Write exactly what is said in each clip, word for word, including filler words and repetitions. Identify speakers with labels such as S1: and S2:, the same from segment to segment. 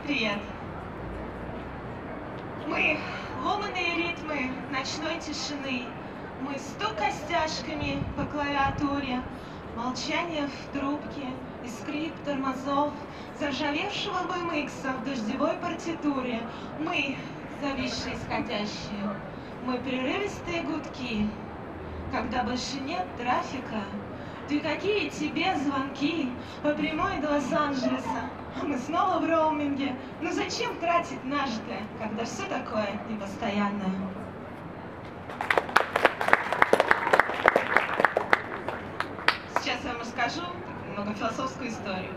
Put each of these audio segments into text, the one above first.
S1: Привет. Мы ломаные ритмы ночной тишины. Мы стук костяшками по клавиатуре, молчание в трубке и скрип тормозов, заржавевшего бэ эм икса в дождевой партитуре. Мы зависшие скотящие, мы прерывистые гудки. Когда больше нет трафика, ты какие тебе звонки по прямой до Лос-Анджелеса? А мы снова в роуминге. Ну зачем тратить нажитое, когда все такое непостоянное? Сейчас я вам расскажу немного философскую историю.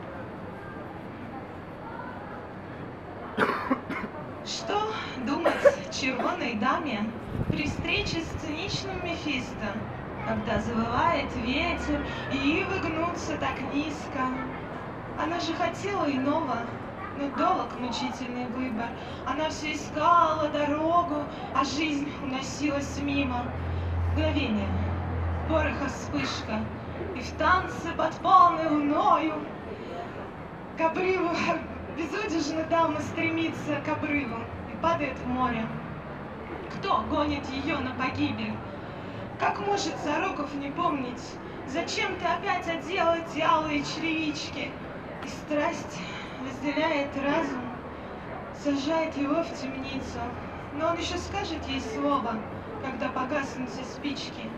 S1: Что думать червоной даме при встрече с циничным Мефисто, когда завывает ветер и ивы гнутся так низко? Она же хотела иного, но долг мучительный выбор. Она все искала дорогу, а жизнь уносилась мимо. Мгновение, пороха вспышка, и в танце под полной луною к обрыву безудержно дама стремится к обрыву и падает в море. Кто гонит ее на погибель? Как может Сороков не помнить? Зачем ты опять одела эти алые черевички? И страсть разделяет разум, сажает его в темницу. Но он еще скажет ей слово, когда погаснут все спички.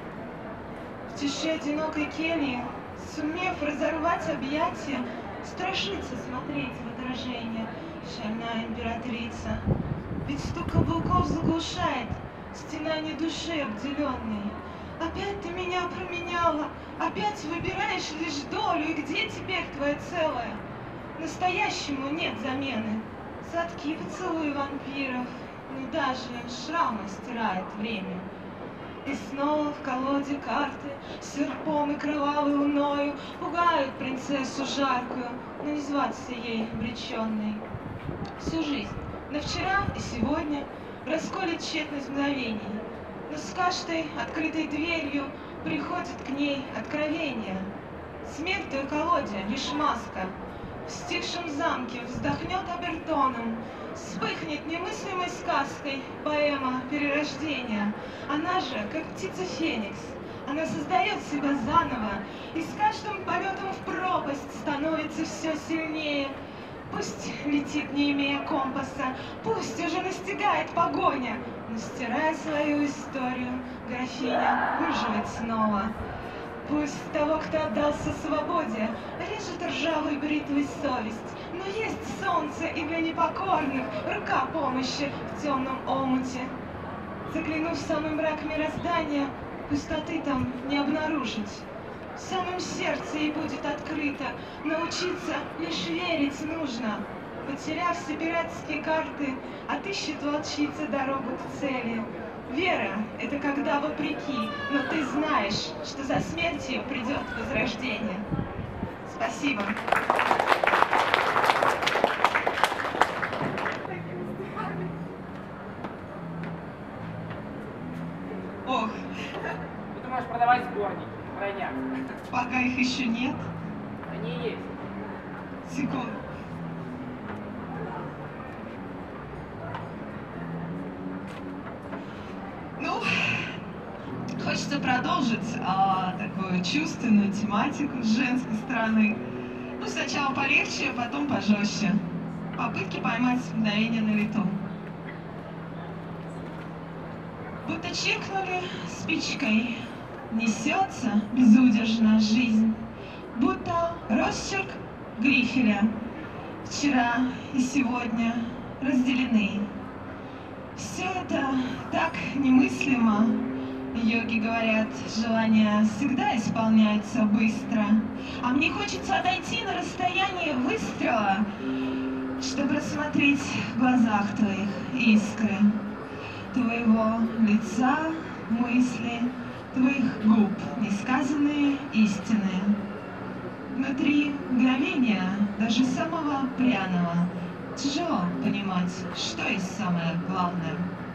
S1: В тиши одинокой кельи, сумев разорвать объятия, страшится смотреть в отражение шальная императрица. Ведь стук каблуков заглушает стенание души обделенной. Опять ты меня променяла, опять выбираешь лишь долю, и где теперь твое целое? Настоящему нет замены. Садки поцелуй вампиров, но даже шрамы стирает время. И снова в колоде карты серпом и кровавой луною пугают принцессу жаркую, но не зваться ей обреченной. Всю жизнь, на вчера и сегодня, расколет тщетность мгновений. Но с каждой открытой дверью приходит к ней откровение. Смерть в той колоде — лишь маска. В стихшем замке вздохнет обертоном, вспыхнет немыслимой сказкой поэма перерождения. Она же, как птица Феникс, она создает себя заново, и с каждым полетом в пропасть становится все сильнее. Пусть летит, не имея компаса, пусть уже настигает погоня, но, стирая свою историю, графиня выживет снова. Пусть того, кто отдался свободе, режет ржавой бритвой совесть, но есть солнце и для непокорных рука помощи в темном омуте. Заглянув в самый мрак мироздания, пустоты там не обнаружить. В самом сердце ей будет открыто, научиться лишь верить нужно. Потеряв все пиратские карты, отыщет волчица дорогу к цели. Вера — это когда вопреки, но ты знаешь, что за смертью придет возрождение. Спасибо. Ох.
S2: Ты думаешь продавать сборники, тройняк?
S1: Пока их еще нет.
S2: Они есть.
S1: Секунду. Ну, хочется продолжить а, такую чувственную тематику с женской стороны. Ну, сначала полегче, а потом пожестче. Попытки поймать мгновение на лету. Будто чиркнули спичкой, несется безудержно жизнь, будто росчерк грифеля. Вчера и сегодня разделены. Все это так немыслимо. Йоги говорят, желания всегда исполняются быстро. А мне хочется отойти на расстояние выстрела, чтобы рассмотреть в глазах твоих искры, твоего лица, мысли, твоих губ несказанные истины. Внутри мгновения, даже самого пряного, тяжело понимать, что есть самое главное.